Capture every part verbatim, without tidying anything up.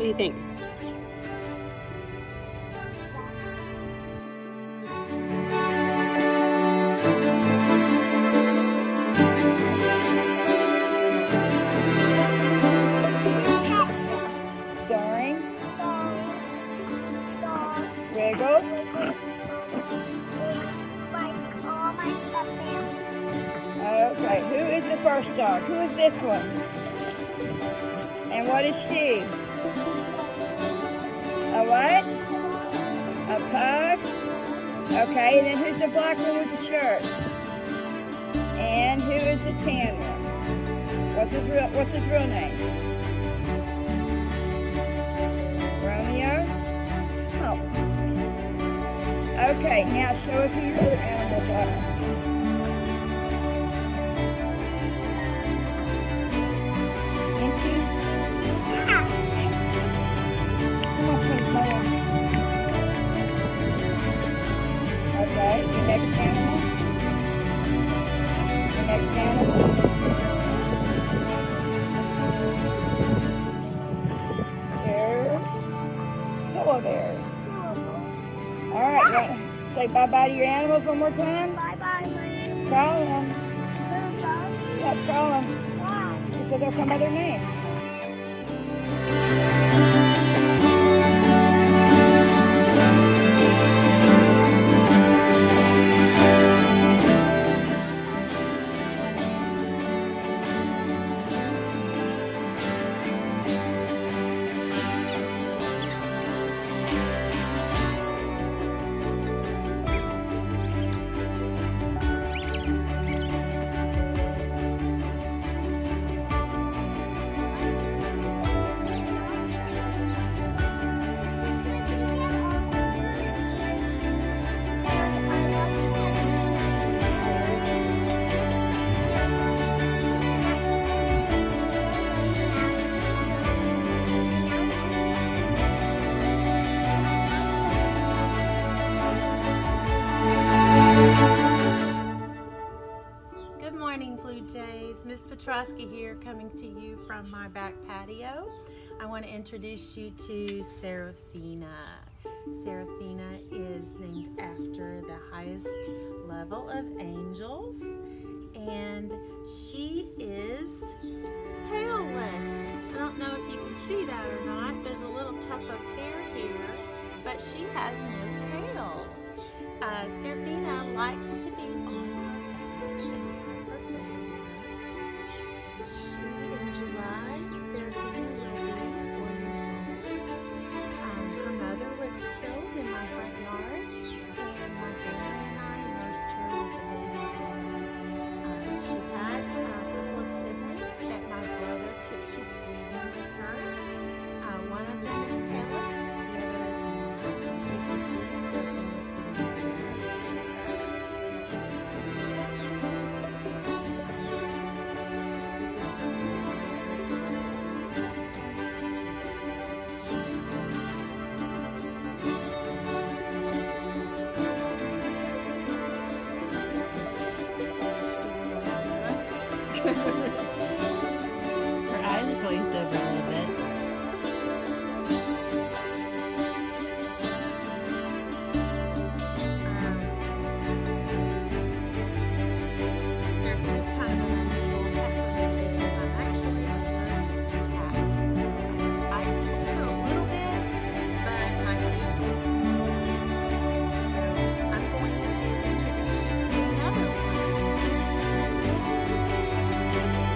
do you think? Starring? Wiggle? Okay, who is the first dog? Who is this one? And what is she? A what? A pug? Okay, and then who's the black one with the shirt? And who is the tan one? What's his real, what's his real name? Romeo? Oh. Okay, now show us who your other animals are. Okay, your next animal. Your next animal. There's Pillow Bear. Alright, well, say bye-bye to your animals one more time. Bye-bye, Mom. Call them. Bye-bye. Yeah, call them. Why? Because they'll come by their name. Miss Petrosky here, coming to you from my back patio. I want to introduce you to Seraphina. Seraphina is named after the highest level of angels, and she is tailless. I don't know if you can see that or not. There's a little tuft of hair here, but she has no tail. Uh, Seraphina likes to be on in July. Seraphina will be four years old. Um, her mother was killed in my front yard, and my family and I nursed her with a baby girl. Uh, she had a couple of siblings that my brother took to Sweden with her. Uh, one of them is tailless, the other is not. As you can see, Seraphina's getting very Her eyes are glazed over a little bit. Um, Seraphina's kind of an unusual pet for me because I'm actually allergic to cats. So I, I hold her a little bit, but my face gets really itchy. So I'm going to introduce you to another one.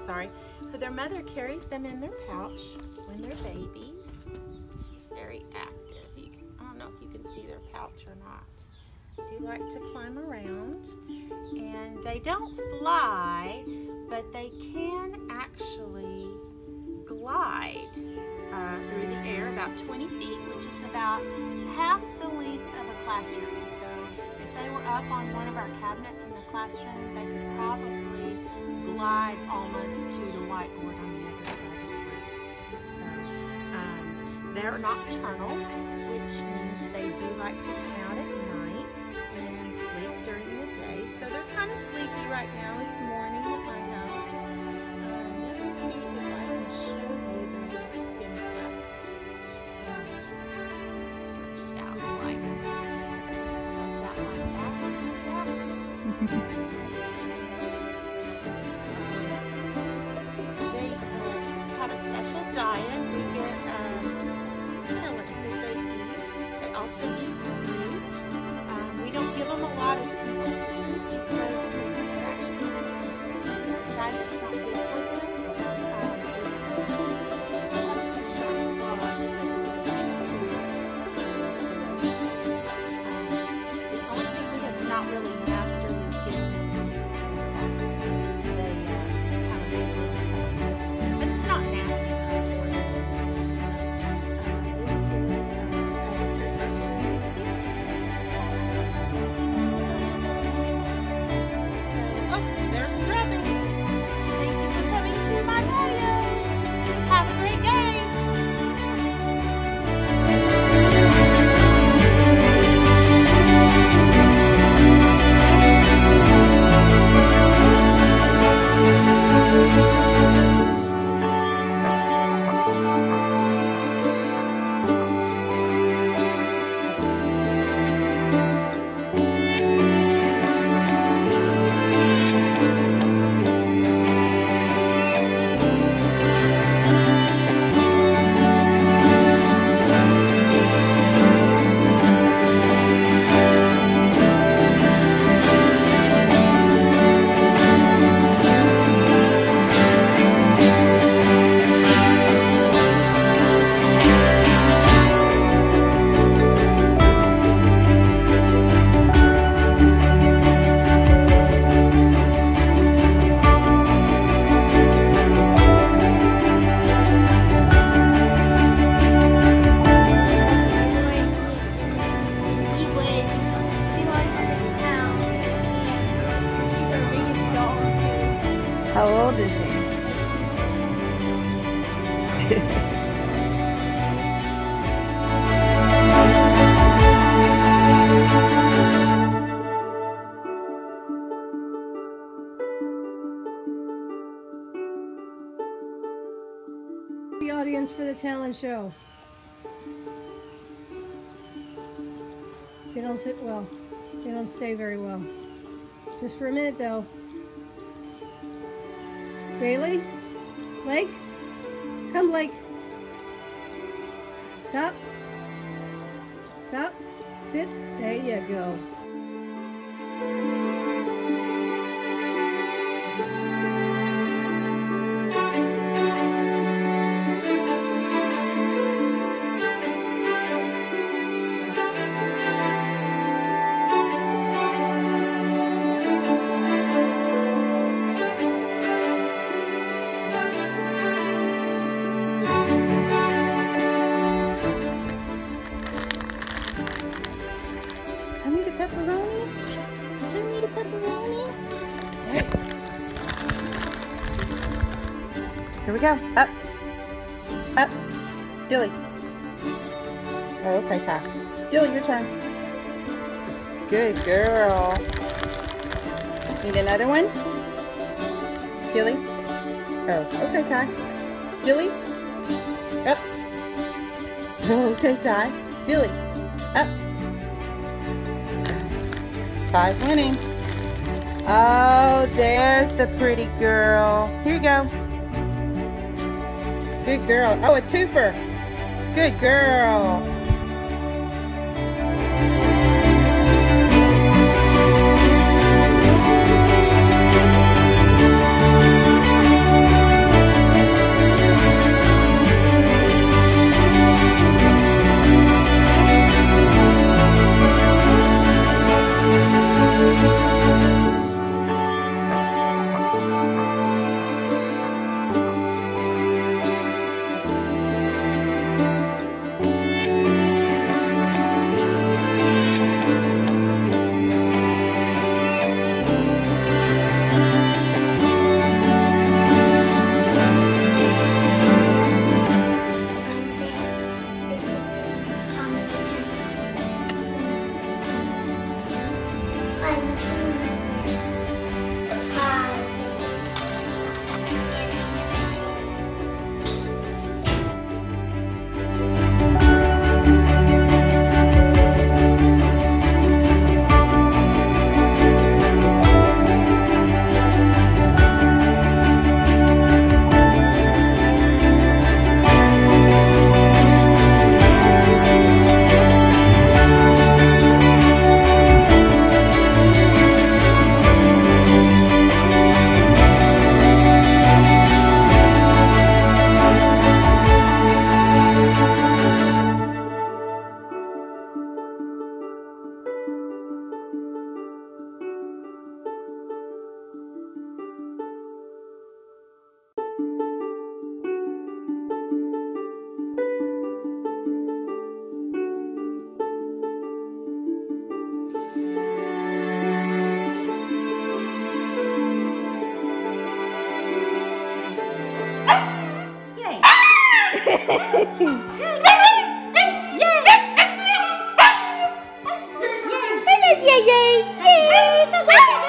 sorry. But their mother carries them in their pouch when they're babies. Very active. You can, I don't know if you can see their pouch or not. They do like to climb around. And they don't fly, but they can actually glide uh, through the air about twenty feet, which is about half the length of a classroom. So if they were up on one of our cabinets in the classroom, they could probably glide almost to the whiteboard on the other side of the room. So um, they're nocturnal, which means they do like to come out at night and sleep during the day. So they're kind of sleepy right now. It's morning at my house. Um, let me see if I can show you their little skin flaps. Um, stretched out like stretch out like that. See that? They uh, have a special diet. We get um, pellets that they eat. They also eat fruit. Um, we don't give them a lot of people food because it actually makes them sick. Besides, it's not good for them. Um, it just have a sharp claws, but they're used to it. Um, the only thing we have not really mastered is getting them to use the box. They uh, kind of leave little pellets everywhere, but it's not nasty for us. So, uh, this is, uh, as I said, Western Dixie, just like so, oh, there's some droppings. Thank you for coming to my patio. Have a great day. He weighed two hundred pounds. He's our biggest dog. How old is he? The audience for the talent show. They don't sit well. They don't stay very well. Just for a minute though. Bailey? Blake? Come, Blake. Stop. Stop. Sit. There you go. Tell me the pepperoni. Tell me the pepperoni. Hey. Here we go. Up. Up. Dilly. Oh, okay, Ty. Dilly, your turn. Good girl. Need another one? Dilly. Oh, okay, Ty. Dilly. Up. Okay, Ty. Dilly. Up. Ty's winning. Oh, there's the pretty girl. Here you go. Good girl. Oh, a twofer. Good girl. Yes, yes, yes, yes.